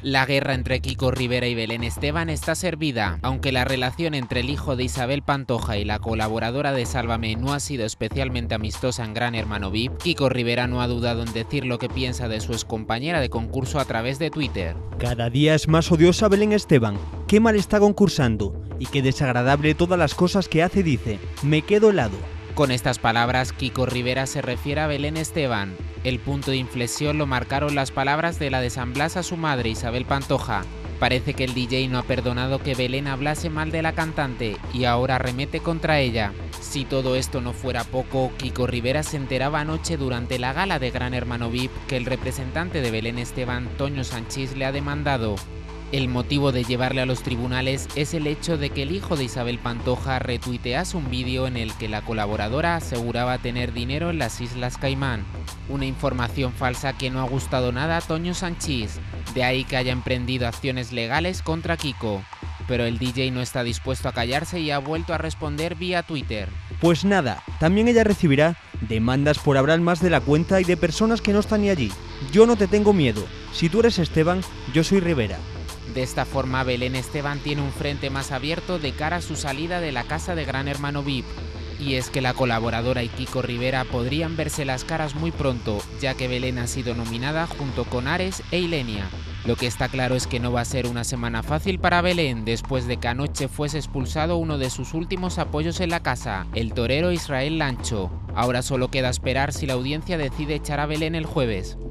La guerra entre Kiko Rivera y Belén Esteban está servida. Aunque la relación entre el hijo de Isabel Pantoja y la colaboradora de Sálvame no ha sido especialmente amistosa en Gran Hermano VIP, Kiko Rivera no ha dudado en decir lo que piensa de su excompañera de concurso a través de Twitter. Cada día es más odiosa Belén Esteban. Qué mal está concursando. Y qué desagradable todas las cosas que hace, dice. Me quedo helado. Con estas palabras, Kiko Rivera se refiere a Belén Esteban. El punto de inflexión lo marcaron las palabras de la de San Blas a su madre, Isabel Pantoja. Parece que el DJ no ha perdonado que Belén hablase mal de la cantante y ahora arremete contra ella. Si todo esto no fuera poco, Kiko Rivera se enteraba anoche durante la gala de Gran Hermano VIP que el representante de Belén Esteban, Toño Sanchís, le ha demandado. El motivo de llevarle a los tribunales es el hecho de que el hijo de Isabel Pantoja retuitease un vídeo en el que la colaboradora aseguraba tener dinero en las Islas Caimán. Una información falsa que no ha gustado nada a Toño Sanchís, de ahí que haya emprendido acciones legales contra Kiko. Pero el DJ no está dispuesto a callarse y ha vuelto a responder vía Twitter. Pues nada, también ella recibirá demandas por hablar más de la cuenta y de personas que no están ni allí. Yo no te tengo miedo. Si tú eres Esteban, yo soy Rivera. De esta forma, Belén Esteban tiene un frente más abierto de cara a su salida de la casa de Gran Hermano VIP. Y es que la colaboradora y Kiko Rivera podrían verse las caras muy pronto, ya que Belén ha sido nominada junto con Ares e Ilenia. Lo que está claro es que no va a ser una semana fácil para Belén, después de que anoche fuese expulsado uno de sus últimos apoyos en la casa, el torero Israel Lancho. Ahora solo queda esperar si la audiencia decide echar a Belén el jueves.